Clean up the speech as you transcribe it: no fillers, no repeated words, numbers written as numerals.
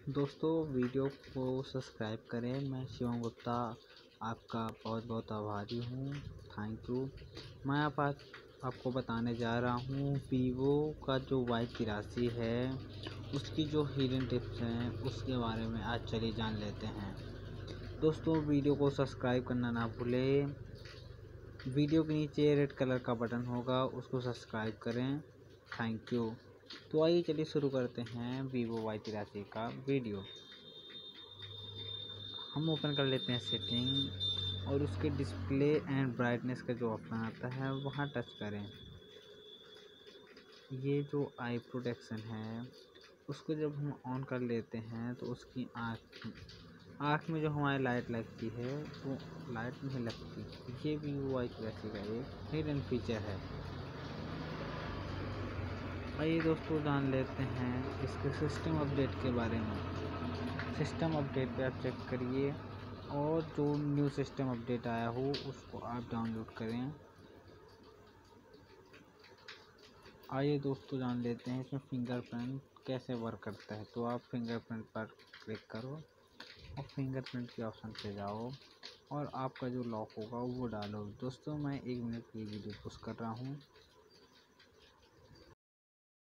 दोस्तों वीडियो को सब्सक्राइब करें। मैं शिवम गुप्ता आपका बहुत बहुत आभारी हूँ। Thank you. मैं आपको बताने जा रहा हूँ वीवो का जो Y83 है उसकी जो हिडन टिप्स हैं उसके बारे में आज चलिए जान लेते हैं। दोस्तों वीडियो को सब्सक्राइब करना ना भूलें। वीडियो के नीचे रेड कलर का बटन होगा, उसको सब्सक्राइब करें। Thank you. तो आइए चलिए शुरू करते हैं वीवो Y83 का वीडियो। हम ओपन कर लेते हैं सेटिंग और उसके डिस्प्ले एंड ब्राइटनेस का जो ऑप्शन आता है वहाँ टच करें। ये जो आई प्रोटेक्शन है उसको जब हम ऑन कर लेते हैं तो उसकी आँख में जो हमारी लाइट लगती है वो लाइट नहीं लगती। ये वीवो Y83 का एक हिडन फीचर है। आइए दोस्तों जान लेते हैं इसके सिस्टम अपडेट के बारे में। सिस्टम अपडेट पे आप चेक करिए और जो न्यू सिस्टम अपडेट आया हो उसको आप डाउनलोड करें। आइए दोस्तों जान लेते हैं इसमें फिंगरप्रिंट कैसे वर्क करता है। तो आप फिंगरप्रिंट पर क्लिक करो और फिंगरप्रिंट के ऑप्शन पे जाओ और आपका जो लॉक होगा वो डालो। दोस्तों मैं 1 मिनट की वीडियो पोस्ट कर रहा हूँ।